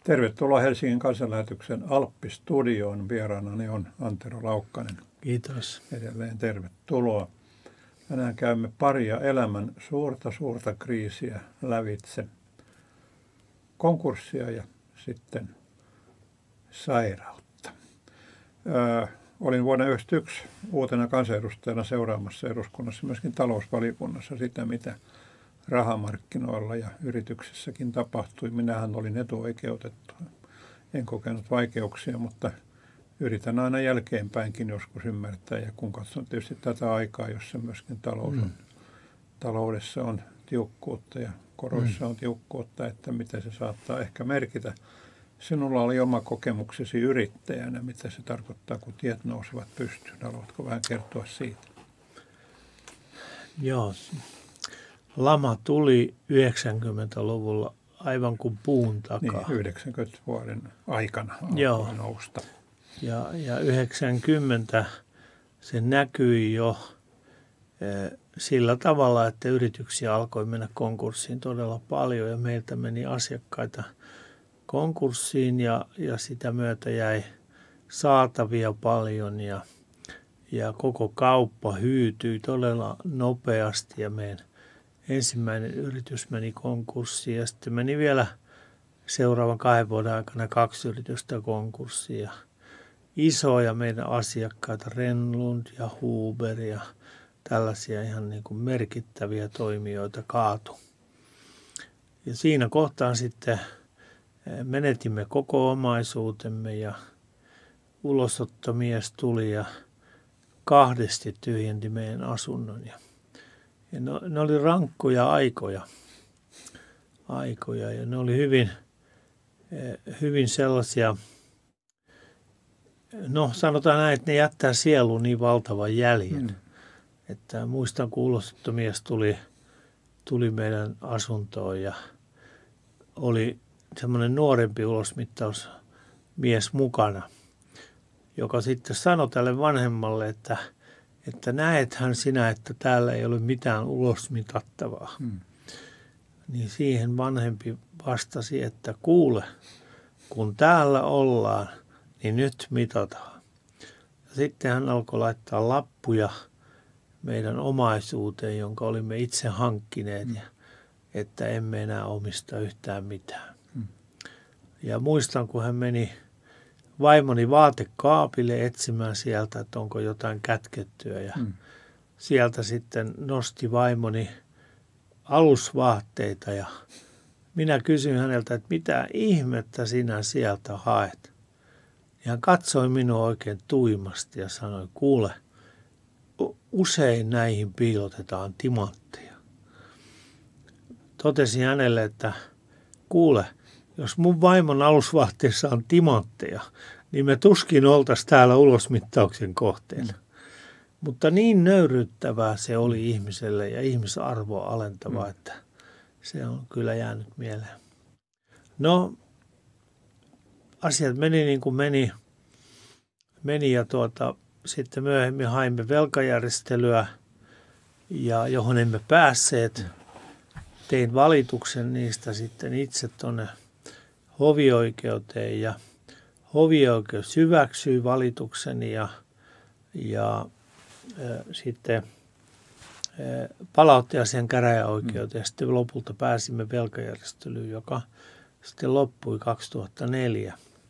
Tervetuloa Helsingin kansanlähetyksen Alppi-studioon. Vieraanani on Antero Laukkanen. Kiitos. Edelleen tervetuloa. Tänään käymme paria elämän suurta kriisiä lävitse. Konkurssia ja sitten sairautta. Olin vuonna 1991 uutena kansanedustajana seuraamassa eduskunnassa myöskin talousvaliokunnassa sitä, mitä rahamarkkinoilla ja yrityksissäkin tapahtui. Minähän olin etuoikeutettu. En kokenut vaikeuksia, mutta yritän aina jälkeenpäinkin joskus ymmärtää. Ja kun katson tietysti tätä aikaa, jossa myöskin taloudessa on tiukkuutta ja koroissa on tiukkuutta, että mitä se saattaa ehkä merkitä. Sinulla oli oma kokemuksesi yrittäjänä, mitä se tarkoittaa, kun tiet nousevat pystyyn. Haluatko vähän kertoa siitä? Joo. Lama tuli 90-luvulla aivan kuin puun takaa. Niin, 90 vuoden aikana alkoi nousta. Ja 90 se näkyi jo sillä tavalla, että yrityksiä alkoi mennä konkurssiin todella paljon ja meiltä meni asiakkaita konkurssiin ja sitä myötä jäi saatavia paljon ja koko kauppa hyytyi todella nopeasti ja meidän ensimmäinen yritys meni konkurssiin ja sitten meni vielä seuraavan 2 vuoden aikana 2 yritystä konkurssiin ja isoja meidän asiakkaita, Renlund ja Huber ja tällaisia ihan niin kuin merkittäviä toimijoita kaatu. Ja siinä kohtaan sitten menetimme koko omaisuutemme ja ulosottomies tuli ja 2 tyhjendi meidän asunnon. Ja ne oli rankkoja aikoja ja ne oli hyvin sellaisia, no sanotaan näin, että ne jättää sieluun niin valtavan jäljen. Että muistan, kun ulosottomies tuli meidän asuntoon ja oli semmoinen nuorempi ulosmittausmies mukana, joka sitten sanoi tälle vanhemmalle, että näethän sinä, että täällä ei ole mitään ulosmitattavaa. Niin siihen vanhempi vastasi, että kuule, kun täällä ollaan, niin nyt mitataan. Ja sitten hän alkoi laittaa lappuja meidän omaisuuteen, jonka olimme itse hankkineet, että emme enää omista yhtään mitään. Ja muistan, kun hän meni vaimoni vaatekaapille etsimään sieltä, että onko jotain kätkettyä. Ja sieltä sitten nosti vaimoni alusvaatteita ja minä kysyin häneltä, että mitä ihmettä sinä sieltä haet. Ja hän katsoi minua oikein tuimasti ja sanoi, kuule, usein näihin piilotetaan timantteja. Totesin hänelle, että kuule, jos mun vaimon alusvaatteessa on timantteja, niin me tuskin oltaisiin täällä ulosmittauksen kohteena. Mutta niin nöyryyttävää se oli ihmiselle ja ihmisarvoa alentavaa, että se on kyllä jäänyt mieleen. No, asiat meni niin kuin meni ja sitten myöhemmin haimme velkajärjestelyä, ja johon emme päässeet. Tein valituksen niistä sitten itse tuonne hovioikeuteen ja hovioikeus hyväksyi valitukseni ja sitten palautti asian käräjäoikeuteen ja sitten lopulta pääsimme velkajärjestelyyn, joka sitten loppui 2004.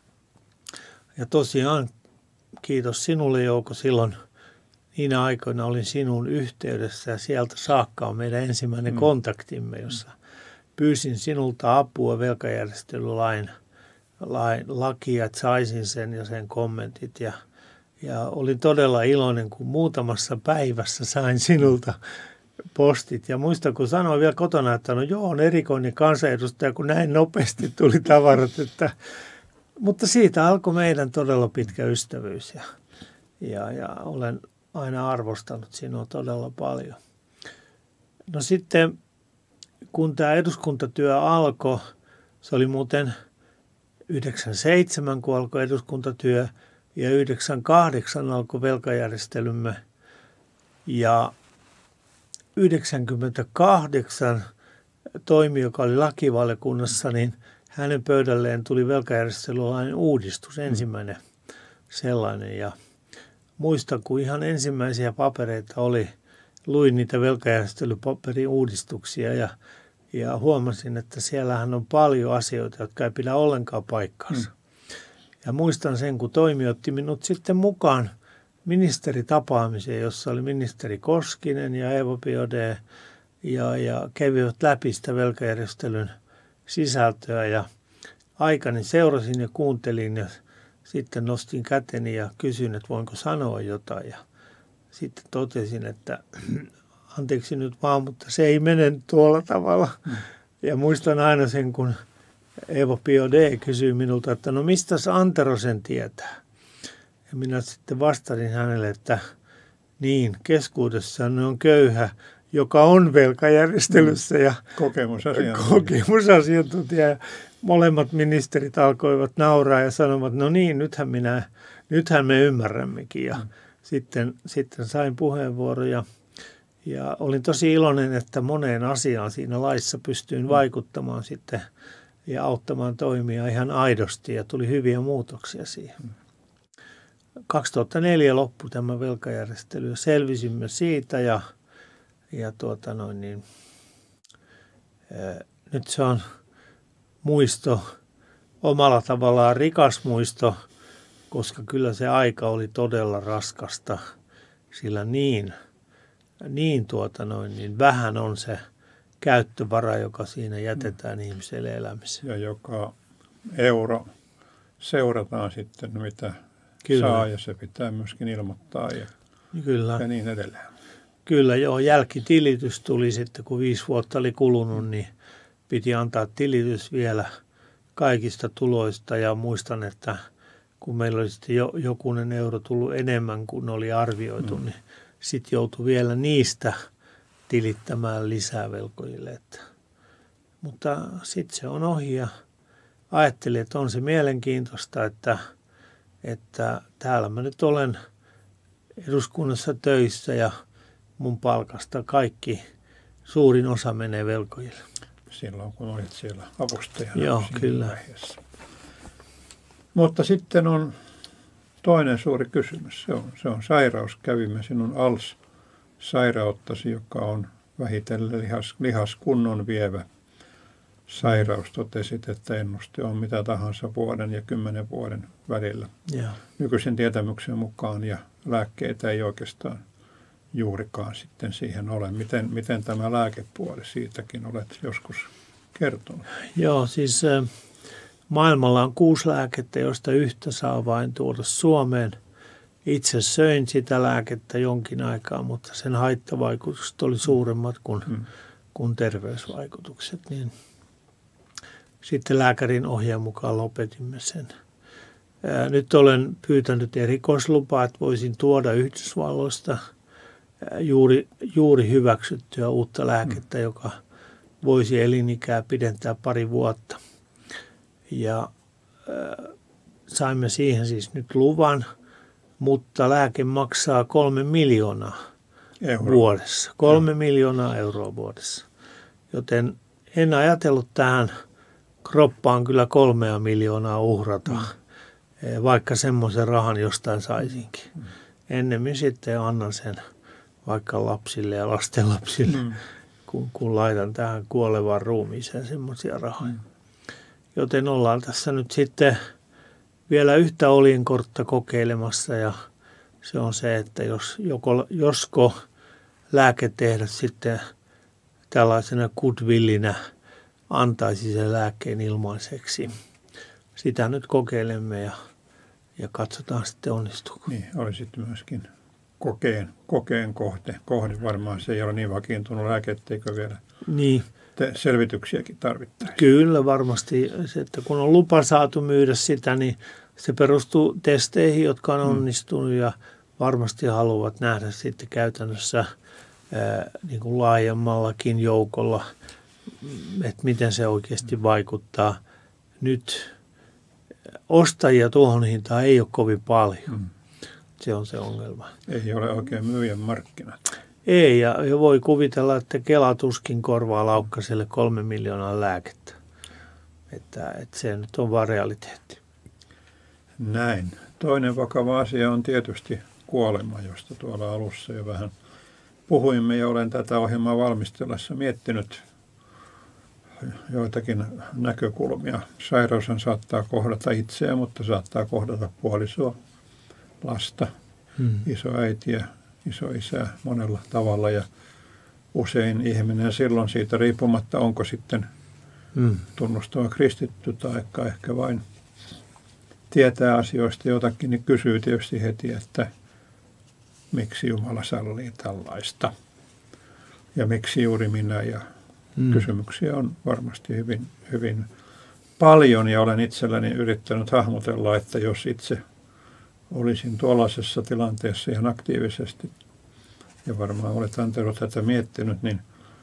Ja tosiaan kiitos sinulle, Jouko, silloin niinä aikoina olin sinun yhteydessä ja sieltä saakka on meidän ensimmäinen kontaktimme, jossa pyysin sinulta apua velkajärjestelylain lakia, että saisin sen ja sen kommentit ja olin todella iloinen, kun muutamassa päivässä sain sinulta postit. Ja muistan, kun sanoin vielä kotona, että no joo, on erikoinen kansanedustaja, kun näin nopeasti tuli tavarat. Mutta siitä alkoi meidän todella pitkä ystävyys ja olen aina arvostanut sinua todella paljon. No sitten, kun tämä eduskuntatyö alkoi, se oli muuten 97, kun alkoi eduskuntatyö, ja 98 alkoi velkajärjestelymme. Ja 98 toimi, joka oli lakivaliokunnassa, niin hänen pöydälleen tuli velkajärjestelylain uudistus, ensimmäinen sellainen. Ja muistan, kun ihan ensimmäisiä papereita luin niitä velkajärjestelypaperin uudistuksia ja huomasin, että siellähän on paljon asioita, jotka ei pidä ollenkaan paikkaansa. Ja muistan sen, kun Toimi otti minut sitten mukaan ministeritapaamiseen, jossa oli ministeri Koskinen ja Eeva Biaudet ja kävivät läpi sitä velkajärjestelyn sisältöä. Ja aikani seurasin ja kuuntelin ja sitten nostin käteni ja kysyin, että voinko sanoa jotain. Ja sitten totesin, että anteeksi nyt vaan, mutta se ei mene tuolla tavalla. Ja muistan aina sen, kun Eeva Biaudet kysyi minulta, että no mistä Antero sen tietää? Ja minä sitten vastasin hänelle, että niin, keskuudessaan on köyhä, joka on velkajärjestelyssä ja kokemusasiantuntija. Ja molemmat ministerit alkoivat nauraa ja sanoivat, no niin, nythän me ymmärrämmekin. Ja sitten sain puheenvuoroja ja olin tosi iloinen, että moneen asiaan siinä laissa pystyin vaikuttamaan sitten ja auttamaan toimia ihan aidosti ja tuli hyviä muutoksia siihen. 2004 loppui tämä velkajärjestely ja selvisimme siitä ja nyt se on muisto, omalla tavallaan rikas muisto, koska kyllä se aika oli todella raskasta, sillä niin vähän on se käyttövara, joka siinä jätetään ihmiselle elämiseen. Ja joka euro seurataan sitten, mitä kyllä saa ja se pitää myöskin ilmoittaa ja niin edelleen. Kyllä joo, jälkitilitys tuli sitten, kun 5 vuotta oli kulunut, niin piti antaa tilitys vielä kaikista tuloista ja muistan, että kun meillä oli sitten jokunen euro tullut enemmän kuin oli arvioitu, niin sitten joutui vielä niistä tilittämään lisää velkojille. Mutta sitten se on ohi ja ajattelin, että on se mielenkiintoista, että täällä mä nyt olen eduskunnassa töissä ja mun palkasta suurin osa menee velkojille. Silloin kun olit siellä avustajana. Joo, kyllä. Vaiheessa. Mutta sitten on toinen suuri kysymys. Se on sairaus. Kävimme sinun ALS-sairauttasi, joka on vähitellen lihaskunnon vievä sairaus. Totesit, että ennuste on mitä tahansa vuoden ja 10 vuoden välillä. Joo. Nykyisen tietämyksen mukaan ja lääkkeitä ei oikeastaan juurikaan sitten siihen ole. Miten tämä lääkepuoli, siitäkin olet joskus kertonut? Joo, siis maailmalla on 6 lääkettä, joista yhtä saa vain tuoda Suomeen. Itse söin sitä lääkettä jonkin aikaa, mutta sen haittavaikutukset oli suuremmat kuin terveysvaikutukset. Niin sitten lääkärin ohjeen mukaan lopetimme sen. Nyt olen pyytänyt erikoislupaa, että voisin tuoda Yhdysvalloista juuri hyväksyttyä uutta lääkettä, joka voisi elinikää pidentää 2 vuotta. Ja saimme siihen siis nyt luvan, mutta lääke maksaa 3 miljoonaa vuodessa. 3 miljoonaa euroa vuodessa. Joten en ajatellut tähän kroppaan kyllä 3 miljoonaa uhrata, vaikka semmoisen rahan jostain saisinkin. Ennemmin sitten annan sen vaikka lapsille ja lastenlapsille, kun laitan tähän kuolevaan ruumiiseen semmoisia rahoja. Joten ollaan tässä nyt sitten vielä yhtä oljenkortta kokeilemassa ja se on se, että josko lääketehdas sitten tällaisena goodwillinä antaisi sen lääkkeen ilmaiseksi. Sitä nyt kokeilemme ja katsotaan sitten onnistuuko. Niin, olisit myöskin kokeen kohde. Varmaan se ei ole niin vakiintunut lääke, etteikö vielä selvityksiäkin tarvittaisi. Kyllä varmasti. Se, että kun on lupa saatu myydä sitä, niin se perustuu testeihin, jotka on onnistunut ja varmasti haluavat nähdä sitten käytännössä niin kuin laajemmallakin joukolla, että miten se oikeasti vaikuttaa. Nyt ostajia tuohon hintaan ei ole kovin paljon. Se on se ongelma. Ei ole oikein myyjän markkinat. Ei, ja voi kuvitella, että Kela tuskin korvaa Laukkaselle 3 miljoonaa lääkettä. Että se nyt on vaan realiteetti. Näin. Toinen vakava asia on tietysti kuolema, josta tuolla alussa jo vähän puhuimme, ja olen tätä ohjelmaa valmistellessa miettinyt joitakin näkökulmia. Sairaushan saattaa kohdata itseä, mutta saattaa kohdata puolisoa, lasta, isoäitiä, isoisää monella tavalla, ja usein ihminen silloin siitä riippumatta, onko sitten tunnustava kristitty tai ehkä vain tietää asioista jotakin, niin kysyy tietysti heti, että miksi Jumala sallii tällaista ja miksi juuri minä, ja kysymyksiä on varmasti hyvin, hyvin paljon, ja olen itselläni yrittänyt hahmotella, että jos itse olisin tuollaisessa tilanteessa ihan aktiivisesti, ja varmaan olet Antero tätä miettinyt, niin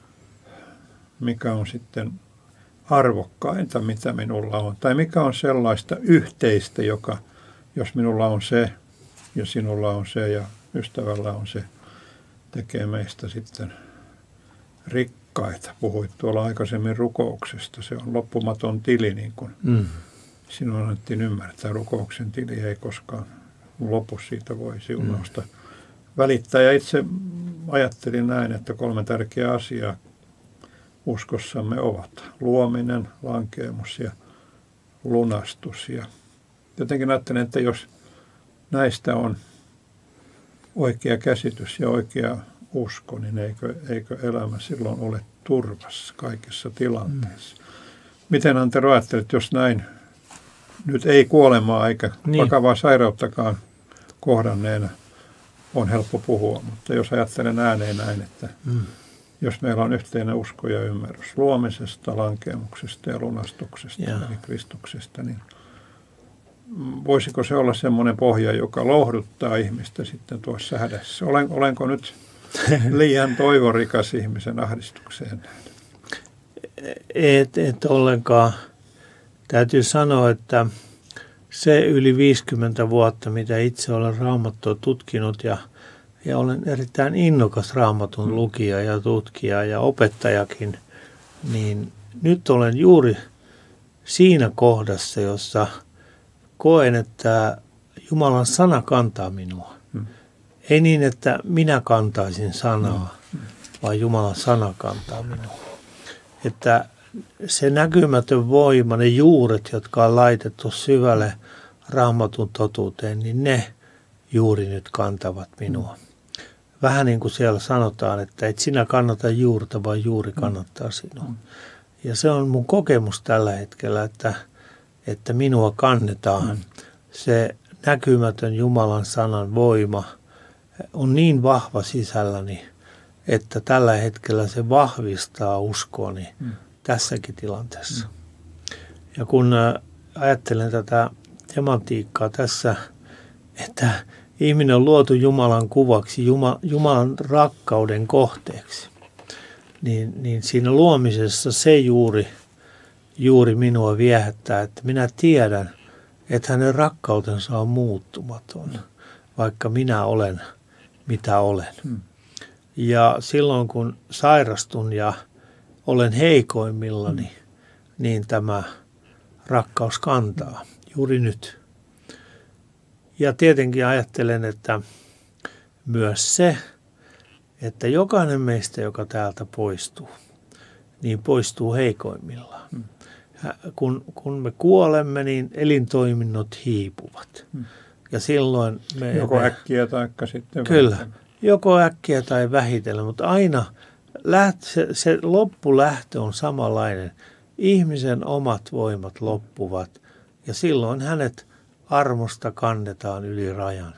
mikä on sitten arvokkainta, mitä minulla on, tai mikä on sellaista yhteistä, joka, jos minulla on se, ja sinulla on se, ja ystävällä on se, tekee meistä sitten rikkaita. Puhuit tuolla aikaisemmin rukouksesta. Se on loppumaton tili, niin kuin sinun annettiin ymmärtää. Rukouksen tili ei koskaan lopu, siitä voi siunausta välittää. Ja itse ajattelin näin, että 3 tärkeää asiaa uskossamme ovat luominen, lankeemus ja lunastus. Ja jotenkin ajattelen, että jos näistä on oikea käsitys ja oikea usko, niin eikö elämä silloin ole turvassa kaikissa tilanteissa? Miten, Antero, ajattelet, jos näin nyt ei kuolemaa eikä vakavaa sairauttakaan kohdanneena on helppo puhua, mutta jos ajattelen ääneen näin, että jos meillä on yhteinen usko ja ymmärrys luomisesta, lankemuksesta ja lunastuksesta, eli Kristuksesta, niin voisiko se olla semmoinen pohja, joka lohduttaa ihmistä sitten tuossa hädässä? Olenko nyt liian toivorikas ihmisen ahdistukseen? Et ollenkaan. Täytyy sanoa, että se yli 50 vuotta, mitä itse olen Raamattua tutkinut, ja olen erittäin innokas Raamatun lukija ja tutkija ja opettajakin, niin nyt olen juuri siinä kohdassa, jossa koen, että Jumalan sana kantaa minua. Ei niin, että minä kantaisin sanaa, vaan Jumalan sana kantaa minua. Että se näkymätön voima, ne juuret, jotka on laitettu syvälle Raamatun totuuteen, niin ne juuri nyt kantavat minua. Vähän niin kuin siellä sanotaan, että et sinä kannata juurta, vaan juuri kannattaa sinua. Ja se on mun kokemus tällä hetkellä, että minua kannetaan. Se näkymätön Jumalan sanan voima on niin vahva sisälläni, että tällä hetkellä se vahvistaa uskoani tässäkin tilanteessa. Ja kun ajattelen tätä tematiikkaa tässä, että ihminen on luotu Jumalan kuvaksi, Jumalan rakkauden kohteeksi, niin siinä luomisessa se juuri minua viehättää, että minä tiedän, että hänen rakkautensa on muuttumaton, vaikka minä olen mitä olen. Ja silloin kun sairastun ja olen heikoimmillani, niin tämä rakkaus kantaa juuri nyt. Ja tietenkin ajattelen, että myös se, että jokainen meistä, joka täältä poistuu, niin poistuu heikoimmillaan. Kun me kuolemme, niin elintoiminnot hiipuvat. Ja silloin joko äkkiä tai sitten kyllä, vähitellen. Joko äkkiä tai vähitellen, mutta aina se loppulähtö on samanlainen. Ihmisen omat voimat loppuvat ja silloin hänet armosta kannetaan yli rajan.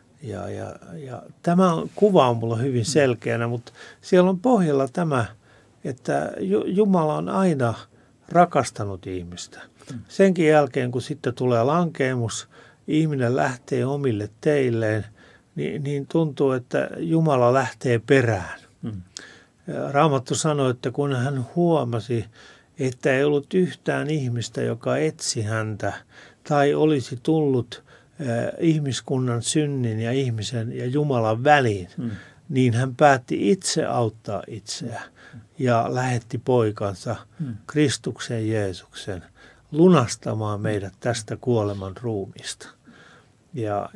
Ja tämä kuva on mulla hyvin selkeänä, mutta siellä on pohjalla tämä, että Jumala on aina rakastanut ihmistä. Senkin jälkeen, kun sitten tulee lankeemus, ihminen lähtee omille teilleen, niin tuntuu, että Jumala lähtee perään. Raamattu sanoi, että kun hän huomasi, että ei ollut yhtään ihmistä, joka etsi häntä, tai olisi tullut ihmiskunnan synnin ja ihmisen ja Jumalan väliin, niin hän päätti itse auttaa itseään ja lähetti poikansa Kristuksen Jeesuksen lunastamaan meidät tästä kuoleman ruumista. Ja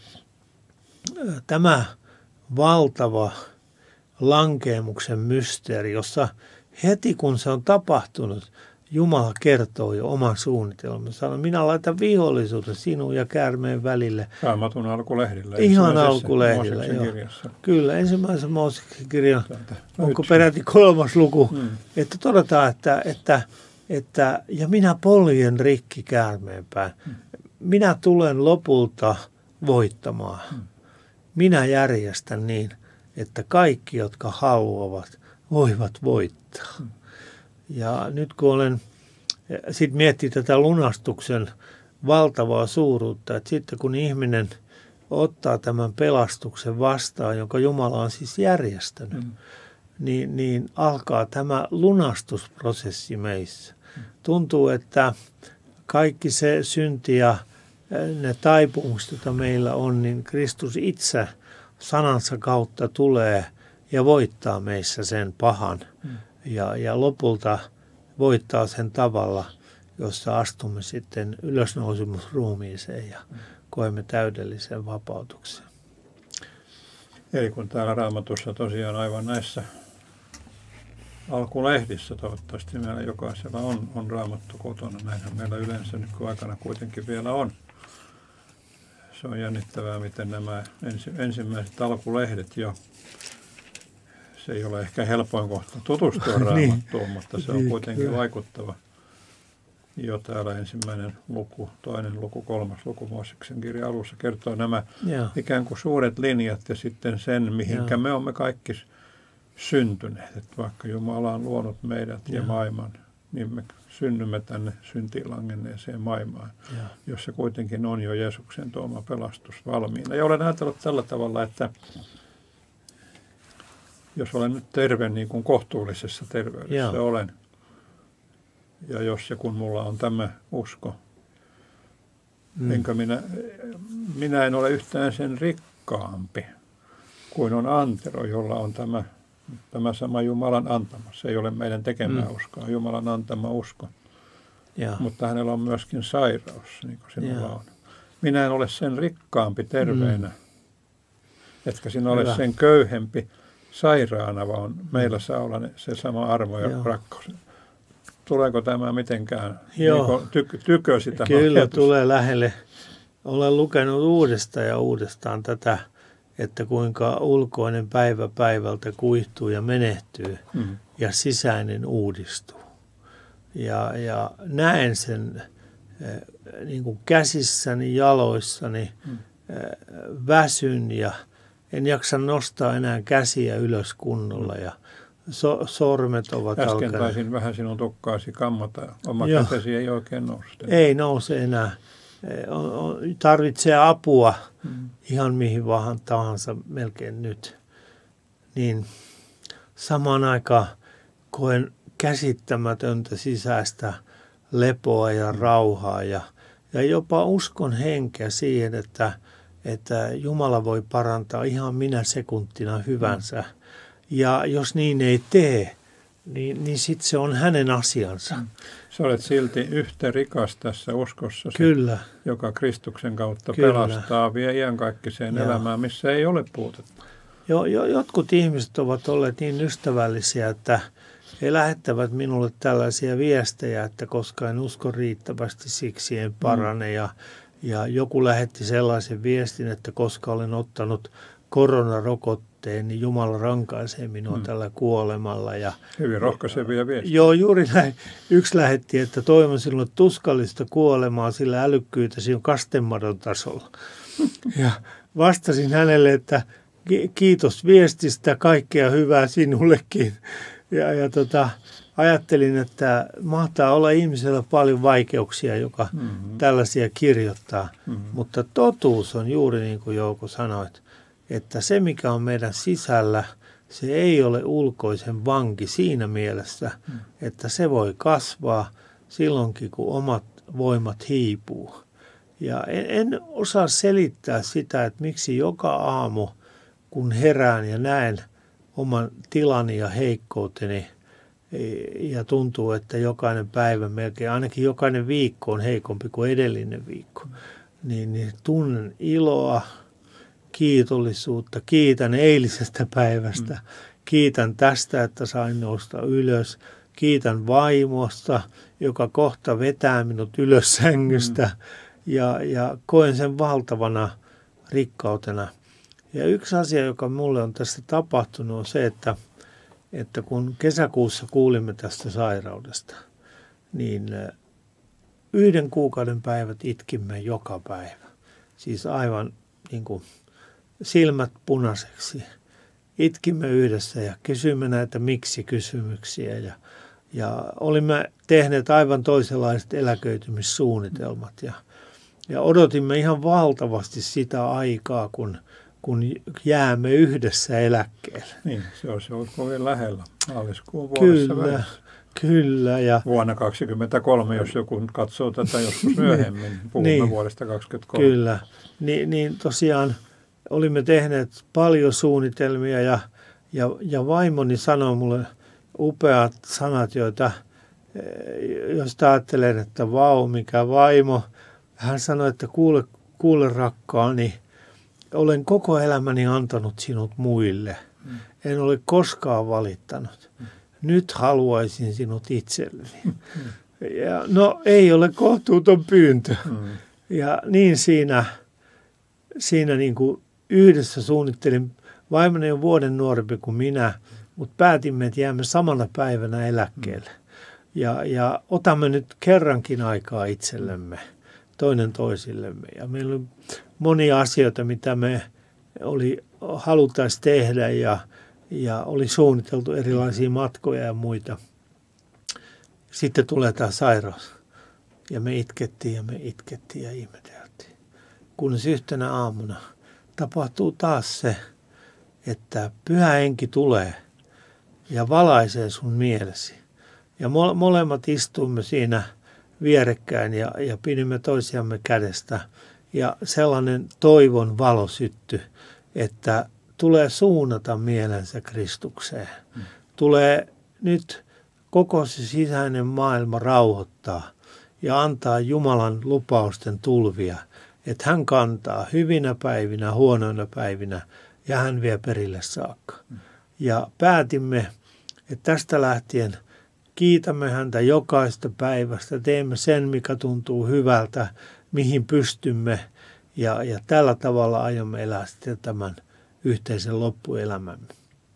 tämä valtava lankeemuksen mysteeri, jossa heti kun se on tapahtunut, Jumala kertoo jo oman suunnitelman. Sanoo, minä laitan vihollisuuden sinun ja käärmeen välille. Raamatun alkulehdillä. Ihan alkulehdillä, joo. Kyllä, ensimmäisen Mooseksen kirjan, onko peräti 3. luku, että todetaan, että ja minä poljen rikki käärmeen pään. Minä tulen lopulta voittamaan. Minä järjestän niin, että kaikki, jotka haluavat, voivat voittaa. Ja nyt kun olen sitten miettinyt tätä lunastuksen valtavaa suuruutta, että sitten kun ihminen ottaa tämän pelastuksen vastaan, jonka Jumala on siis järjestänyt, niin alkaa tämä lunastusprosessi meissä. Tuntuu, että kaikki se synti ja ne taipumukset, joita meillä on, niin Kristus itse sanansa kautta tulee ja voittaa meissä sen pahan. Ja lopulta voittaa sen tavalla, jossa astumme sitten ylösnousemusruumiiseen ja koemme täydellisen vapautuksen. Eli kun täällä Raamatussa tosiaan aivan näissä alkulehdissä, toivottavasti meillä jokaisella on Raamattu kotona, näinhän meillä yleensä nykyaikana kuitenkin vielä on. Se on jännittävää, miten nämä ensimmäiset alkulehdet jo, se ei ole ehkä helpoin kohta tutustua Raamattuun, mutta se on kuitenkin vaikuttava. Jo täällä 1. luku, 2. luku, 3. luku Mooseksen kirjan alussa kertoo nämä ikään kuin suuret linjat ja sitten sen, mihinkä me olemme kaikki syntyneet. Että vaikka Jumala on luonut meidät ja maailman, niin me synnymme tänne syntiin langenneeseen maailmaan, jossa kuitenkin on jo Jeesuksen tuoma pelastus valmiina. Ja olen ajatellut tällä tavalla, että jos olen nyt terve niin kuin kohtuullisessa terveydessä olen, ja jos ja kun mulla on tämä usko, enkä minä en ole yhtään sen rikkaampi kuin on Antero, jolla on tämä sama Jumalan antama. Se ei ole meidän tekemää uskoa, Jumalan antama usko. Mutta hänellä on myöskin sairaus, niin kuin sinulla on. Minä en ole sen rikkaampi terveenä, etkä sinä ole sen köyhempi sairaana, vaan meillä saa olla se sama armo ja rakkaus. Tuleeko tämä mitenkään tykö sitä? Kyllä ajatus? Tulee lähelle. Olen lukenut uudestaan ja uudestaan tätä, että kuinka ulkoinen päivä päivältä kuihtuu ja menehtyy ja sisäinen uudistuu. Ja näen sen niin kuin käsissäni, jaloissani, väsyn ja en jaksa nostaa enää käsiä ylös kunnolla ja sormet ovat alkaneet. Äsken taisin vähän sinun tukkaasi kammata. Oma kätesi ei oikein nouse. Ei nouse enää. Tarvitsee apua ihan mihin vaan tahansa melkein nyt. Niin samaan aikaan koen käsittämätöntä sisäistä lepoa ja rauhaa ja jopa uskon henkeä siihen, että Jumala voi parantaa ihan minä sekuntina hyvänsä. Ja jos niin ei tee, niin sitten se on hänen asiansa. Sä olet silti yhtä rikas tässä uskossasi, joka Kristuksen kautta pelastaa, vie iankaikkiseen elämään, missä ei ole puutetta. Jotkut ihmiset ovat olleet niin ystävällisiä, että he lähettävät minulle tällaisia viestejä, että koska en usko riittävästi, siksi en parane. Ja joku lähetti sellaisen viestin, että koska olen ottanut koronarokotteen, niin Jumala rankaisee minua tällä kuolemalla. Hyvin rohkaisevia viestejä. Joo, juuri näin. Yksi lähetti, että toivon sinulle tuskallista kuolemaa, sillä älykkyytesi on kastemadon tasolla. Ja vastasin hänelle, että kiitos viestistä, kaikkea hyvää sinullekin. Ja ajattelin, että mahtaa olla ihmisellä paljon vaikeuksia, joka tällaisia kirjoittaa. Mutta totuus on juuri niin kuin Jouko sanoit, että se mikä on meidän sisällä, se ei ole ulkoisen vanki siinä mielessä, että se voi kasvaa silloinkin, kun omat voimat hiipuu. Ja en osaa selittää sitä, että miksi joka aamu, kun herään ja näen oman tilani ja heikkouteni ja tuntuu, että jokainen päivä, melkein ainakin jokainen viikko on heikompi kuin edellinen viikko, niin tunnen iloa, kiitollisuutta, kiitän eilisestä päivästä, kiitän tästä, että sain nousta ylös, kiitän vaimosta, joka kohta vetää minut ylös sängystä ja koen sen valtavana rikkautena. Ja yksi asia, joka mulle on tässä tapahtunut, on se, että kun kesäkuussa kuulimme tästä sairaudesta, niin 1 kuukauden päivät itkimme joka päivä. Siis aivan niin kuin silmät punaiseksi. Itkimme yhdessä ja kysyimme näitä miksi-kysymyksiä ja olimme tehneet aivan toisenlaiset eläköitymissuunnitelmat ja odotimme ihan valtavasti sitä aikaa, kun jäämme yhdessä eläkkeelle. Niin, se olisi ollut kovin lähellä maaliskuun vuodessa välissä. Kyllä. Ja vuonna 2023, jos joku katsoo tätä joskus myöhemmin, puhumme vuodesta 2023. Kyllä, niin tosiaan olimme tehneet paljon suunnitelmia ja vaimoni sanoi mulle upeat sanat, joista ajattelen, että vau, mikä vaimo. Hän sanoi, että kuule rakkaani, olen koko elämäni antanut sinut muille. En ole koskaan valittanut. Nyt haluaisin sinut itselleni. Ja no ei ole kohtuuton pyyntö. Ja niin siinä niin kuin yhdessä suunnittelin. Vaimoni on vuoden nuorempi kuin minä, mutta päätimme, että jäämme samana päivänä eläkkeelle. Ja otamme nyt kerrankin aikaa itsellemme, toinen toisillemme. Ja meillä on monia asioita, mitä me haluttaisiin tehdä ja oli suunniteltu erilaisia matkoja ja muita. Sitten tulee tämä sairaus ja me itkettiin ja ihmeteltiin. Kunnes yhtenä aamuna tapahtuu taas se, että Pyhä Henki tulee ja valaisee sun mielesi. Ja molemmat istuimme siinä vierekkäin ja pidimme toisiamme kädestä. Ja sellainen toivon valo syttyi, että tulee suunnata mielensä Kristukseen. Tulee nyt koko se sisäinen maailma rauhoittaa ja antaa Jumalan lupausten tulvia, että hän kantaa hyvinä päivinä, huonoina päivinä ja hän vie perille saakka. Ja päätimme, että tästä lähtien kiitämme häntä jokaista päivästä, teemme sen, mikä tuntuu hyvältä, mihin pystymme ja tällä tavalla aiomme elää sitten tämän yhteisen loppuelämämme.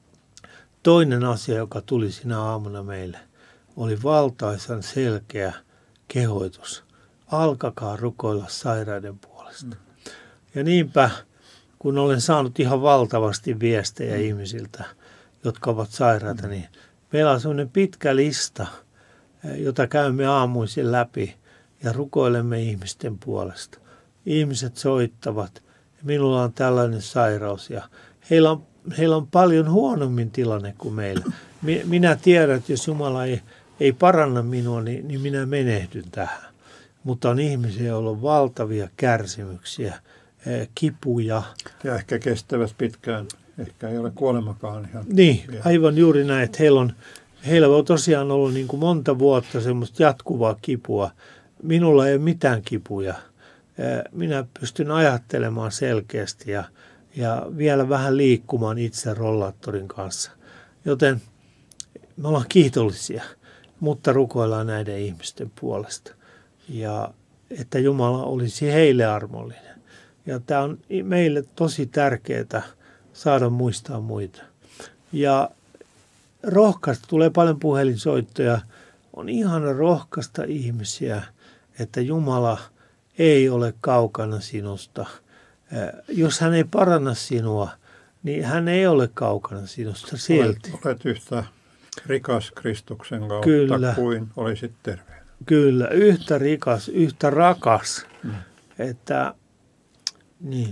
Toinen asia, joka tuli sinä aamuna meille, oli valtaisan selkeä kehoitus. Alkakaa rukoilla sairaiden puolesta. Ja niinpä, kun olen saanut ihan valtavasti viestejä ihmisiltä, jotka ovat sairaita, niin meillä on sellainen pitkä lista, jota käymme aamuisin läpi ja rukoilemme ihmisten puolesta. Ihmiset soittavat, minulla on tällainen sairaus ja heillä on paljon huonommin tilanne kuin meillä. Minä tiedän, että jos Jumala ei paranna minua, niin minä menehdyn tähän. Mutta on ihmisiä, joilla on valtavia kärsimyksiä, kipuja. Ja ehkä kestävät pitkään. Ehkä ei ole kuolemakaan ihan. Niin, aivan juuri näin, että heillä on tosiaan ollut niin kuin monta vuotta semmoista jatkuvaa kipua. Minulla ei ole mitään kipuja. Minä pystyn ajattelemaan selkeästi ja vielä vähän liikkumaan itse rollaattorin kanssa. Joten me ollaan kiitollisia, mutta rukoillaan näiden ihmisten puolesta. Ja että Jumala olisi heille armollinen. Ja tämä on meille tosi tärkeää saada muistaa muita. Ja rohkaista, tulee paljon puhelinsoittoja. On ihana rohkaista ihmisiä, että Jumala ei ole kaukana sinusta. Jos hän ei paranna sinua, niin hän ei ole kaukana sinusta silti. Olet yhtä rikas Kristuksen kautta Kyllä. kuin olisit terve. Kyllä, yhtä rikas, yhtä rakas. Että niin,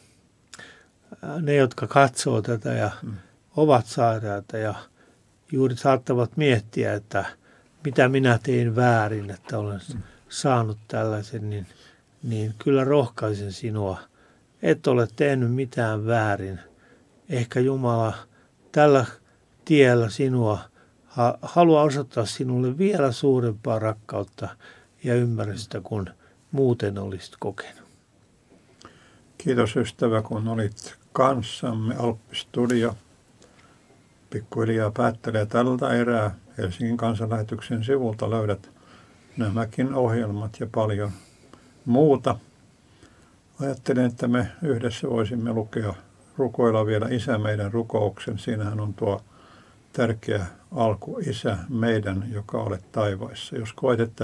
ne, jotka katsoo tätä ja ovat sairaita ja juuri saattavat miettiä, että mitä minä tein väärin, että olen saanut tällaisen, niin kyllä rohkaisen sinua. Et ole tehnyt mitään väärin. ehkä Jumala tällä tiellä sinua haluaa osoittaa sinulle vielä suurempaa rakkautta ja ymmärrystä kuin muuten olisit kokenut. Kiitos ystävä, kun olit kanssamme. Alppi-studio pikkuhiljaa päättelee tältä erää. Helsingin kansanlähetyksen sivulta löydät nämäkin ohjelmat ja paljon muuta. Ajattelin, että me yhdessä voisimme rukoilla vielä Isä meidän rukouksen. Siinähän on tuo tärkeä alku, Isä meidän, joka olet taivaissa. Jos koet, että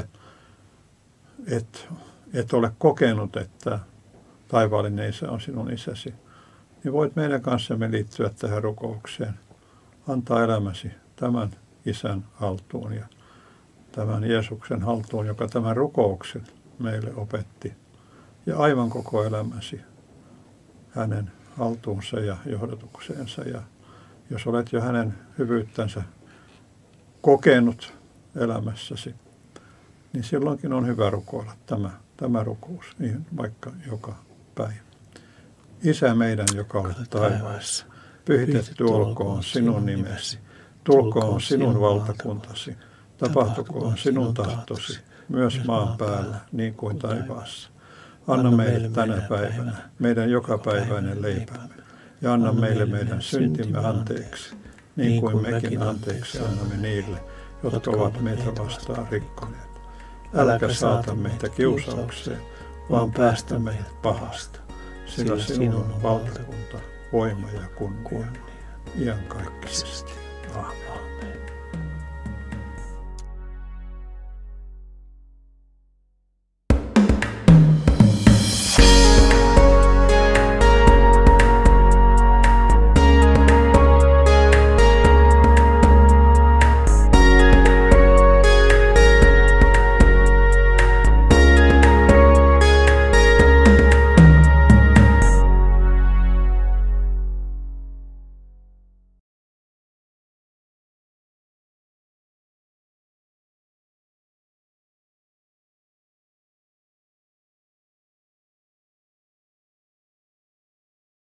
et ole kokenut, että taivaallinen Isä on sinun isäsi, niin voit meidän kanssamme liittyä tähän rukoukseen. Antaa elämäsi tämän Isän haltuun ja tämän Jeesuksen haltuun, joka tämän rukouksen meille opetti. Ja aivan koko elämäsi hänen haltuunsa ja johdatukseensa. Ja jos olet jo hänen hyvyyttänsä kokenut elämässäsi, niin silloinkin on hyvä rukoilla tämä rukous, niin vaikka joka päivä. Isä meidän, joka olet taivaassa, pyhitetty olkoon sinun nimesi, tulkoon sinun valtakuntasi, tapahtukoon sinun tahtosi, myös maan päällä, niin kuin taivaassa. Anna meille tänä päivänä meidän jokapäiväinen leipämme, ja anna meille meidän syntimme anteeksi, niin kuin mekin anteeksi annamme niille, jotka ovat meitä vastaan rikkoneet. Äläkä saata meitä kiusaukseen, vaan päästä meidät pahasta, sillä sinun on valtakunta, voima ja kunnia, iankaikkisesti. Amen.